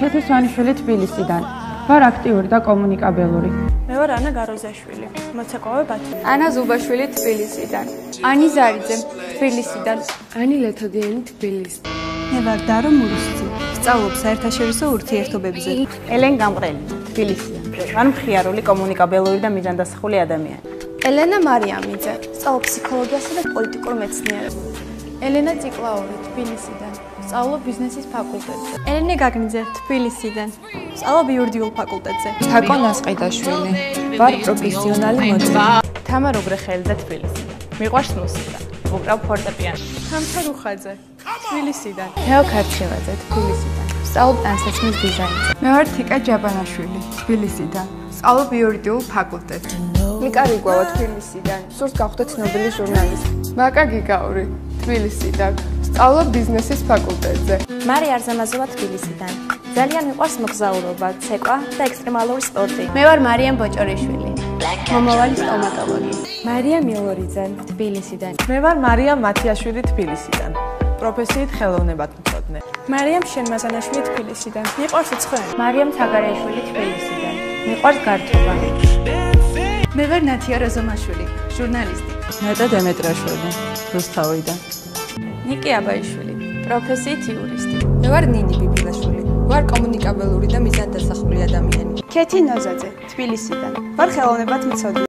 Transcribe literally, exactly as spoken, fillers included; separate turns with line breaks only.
ქეთი სვანიშვილი თბილისიდან. ვარ აქტიური და კომუნიკაბელური.
მე ვარ ანა გაროზაშვილი, მოცეკვავე ბათუმი.
ანა ზუბაშვილი თბილისიდან. ანი ზარიძე თბილისიდან.
ანი ლეთოდიანი თბილისიდან.
მე ვარ დარო მურუსიძე. სწავლობ საერთაშორისო ურთიერთობებზე.
ელენ გამყრელი თბილისიდან. ვარ მხიარული, კომუნიკაბელური და მიზანდასახული ადამიანი.
ელენა მარიამიძე. სწავლობ ფსიქოლოგიასა და პოლიტიკურ მეცნიერებებს. ელენა ციკლაური თბილისიდან. სწავლობ ბიზნესის ფაკულტეტზე.
ელენე გაგნიძე თბილისიდან. სწავლობ იურიდიულ ფაკულტეტზე.
თაკო ნასყიდაშვილი. ვარ პროფესიონალი მოდელი.
თამარ უგრეხელიძე თბილისიდან. მიყვარს მუსიკა. უკრავ ფორტეპიანო.
თამთა რუხაძე თბილისიდან.
თეო ქარჩილაძე თბილისიდან. სწავლობ ტანსაცმლის დიზაინზე.
მე ვარ თიკა ჯაბანაშვილი თბილისიდან. სწავლობ იურიდიულ ფაკულტეტზე.
ლიკა რიგვავა თბილისიდან. სურს გავხდე ცნობილი ჟურნალისტი.
მაკა გიგაური თბილისიდან. სწავლობ ბიზნესის ფაკულტეტზე.
მარი არზამაზოვა თბილისიდან. ძალიან მიყვარს მოგზაურობა, ცეკვა და ექსტრემალური სპორტი.
მე ვარ მარიამ ბოჭორიშვილი. მომავალი სტომატოლოგი.
მარია მილორიძე თბილისიდან.
მე ვარ მარია მათიაშვილი თბილისიდან. პროფესიით ხელოვნებათმცოდნე.
მარიამ შენმაზანაშვილი თბილისიდან. მიყვარს უცხოელი.
მარიამ თაგარეიშვილი თბილისიდან. მიყვარს გართობა.
მე ვარ ნათია როზომაშვილი, ჟურნალისტი.
ნატა დემეტრაშვილი, რუსთავიდან.
ნიკი აბაიშვილი, პროფესიით იურისტი.
მე ვარ ნინი ბიბილაშვილი. ვარ კომუნიკაბელური და მიზანდასახული ადამიანი.
ქეთი ნოზაძე თბილისიდან. ვარ ხელოვნებათმცოდნე.